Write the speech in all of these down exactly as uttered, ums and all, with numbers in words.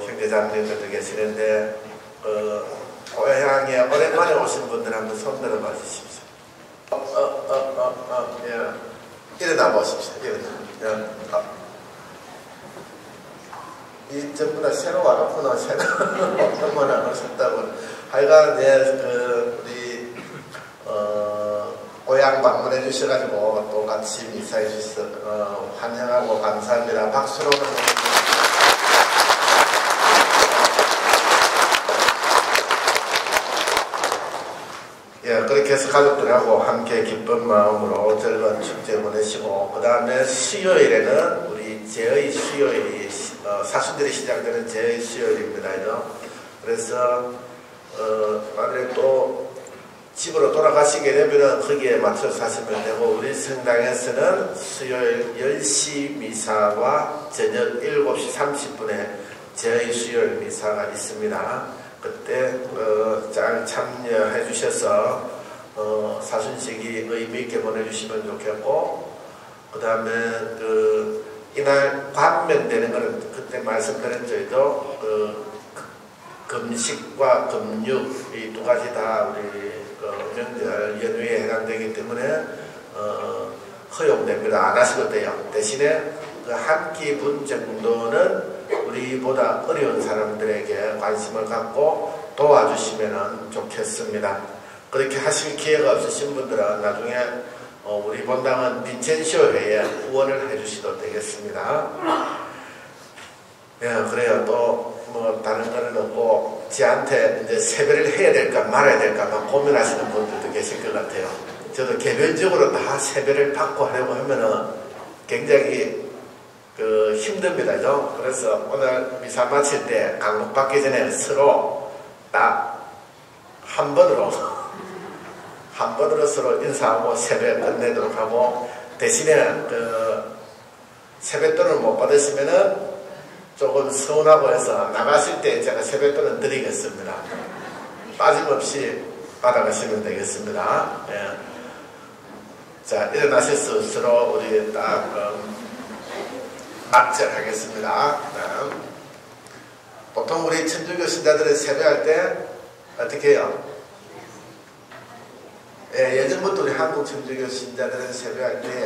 형제자매들도 계시는데 어, 고향에 오랜만에 오신 분들 한번 손 들어봐 주십시오. 어, 어, 어, 어, 어, 예. 일어나 보십시오. 일어나. 예. 어. 이 전부 다 새로 와놓구나. 새로 얼마나 안 오셨다고. 하여간 이제 그 우리 어, 고향 방문해 주셔가지고 또 같이 미사해 주셔서 어, 환영하고 감사합니다. 박수로. 예, 그렇게 해서 가족들하고 함께 기쁜 마음으로 즐거운 축제 보내시고, 그 다음에 수요일에는 우리 제의 수요일이 어, 사순절이 시작되는 제의 수요일입니다. 그래서 어, 만약에 또 집으로 돌아가시게 되면 거기에 맞춰서 하시면 되고, 우리 성당에서는 수요일 열 시 미사와 저녁 일곱 시 삼십 분에 제의 수요일 미사가 있습니다. 그때 어, 잘 참여해 주셔서 어, 사순식이 의미 있게 보내주시면 좋겠고, 그 다음에 그 이날 관명되는 것은 그때 말씀드린 저희도 그 금식과 금육 이 두 가지 다 우리 그 명절 연휴에 해당되기 때문에 어, 허용됩니다. 안 하셔도 돼요. 대신에 그 한 끼분 정도는 우리보다 어려운 사람들에게 관심을 갖고 도와주시면 좋겠습니다. 그렇게 하실 기회가 없으신 분들은 나중에 어, 우리 본당은 빈첸시오 회에 후원을 해주시도 되겠습니다. 예, 그래요. 또 뭐 다른 거는 없고, 저한테 이제 세배를 해야 될까 말아야 될까 막 고민하시는 분들도 계실 것 같아요. 저도 개별적으로 다 세배를 받고 하려고 하면은 굉장히 그 힘듭니다. 그래서 오늘 미사 마칠 때 강목 받기 전에 서로 딱 한 번으로 한 번으로 서로 인사하고 세배 끝내도록 하고, 대신에 그 세뱃돈을 못 받으시면은 조금 서운하고 해서 나가실 때 제가 세뱃돈을 드리겠습니다. 빠짐없이 받아가시면 되겠습니다. 예. 자, 일어나셔서 서로 우리 딱 음, 막절하겠습니다. 네. 보통 우리 천주교 신자들은 세배할 때 어떻게 해요? 예, 예전부터 우리 한국 천주교 신자들은 세배할 때에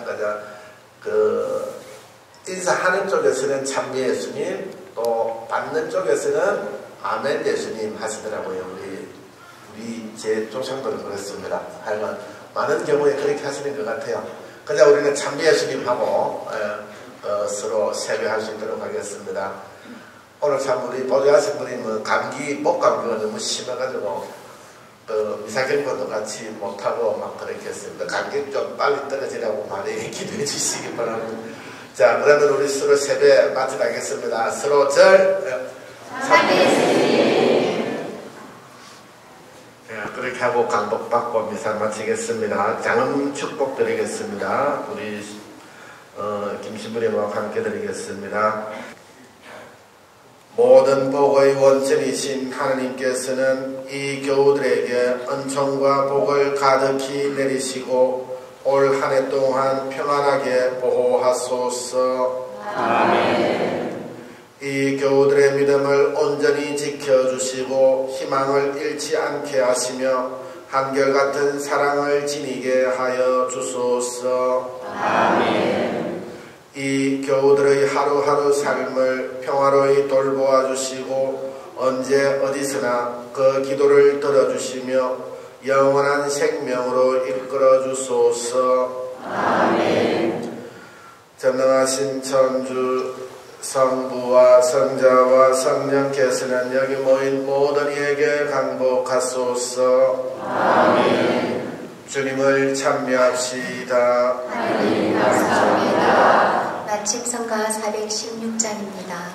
그 인사하는 쪽에서는 찬미 예수님, 또 받는 쪽에서는 아멘 예수님 하시더라고요. 우리 우리 제 조상들은 그렇습니다. 하여간 많은 경우에 그렇게 하시는 것 같아요. 그냥 우리는 찬미 예수님하고 예, 어, 서로 세배할 수 있도록 하겠습니다. 오늘 참 우리 보조하신 분이 뭐 감기, 목 감기가 너무 심해가지고 그 미사경과도 같이 못하고 막 그렇게 했습니다. 감기 좀 빨리 떨어지라고 많이 기도해 주시기 바랍니다. 자, 그러면 우리 서로 세배 마치겠습니다. 서로 절 참배예수님. 네, 그렇게 하고 강복받고 미사 마치겠습니다. 장음 축복 드리겠습니다. 우리 어, 김신부님과 함께 드리겠습니다. 모든 복의 원천이신 하나님께서는 이 교우들에게 은총과 복을 가득히 내리시고 올 한 해 동안 평안하게 보호하소서. 아멘. 이 교우들의 믿음을 온전히 지켜주시고 희망을 잃지 않게 하시며 한결같은 사랑을 지니게 하여 주소서. 아멘. 이 교우들의 하루하루 삶을 평화로이 돌보아 주시고 언제 어디서나 그 기도를 들어주시며 영원한 생명으로 이끌어 주소서. 아멘. 전능하신 천주 성부와 성자와 성령께서는 여기 모인 모든 이에게 강복하소서. 아멘. 주님을 찬미합시다. 하나님 감사합니다. 마침 성가 사백십육 장입니다.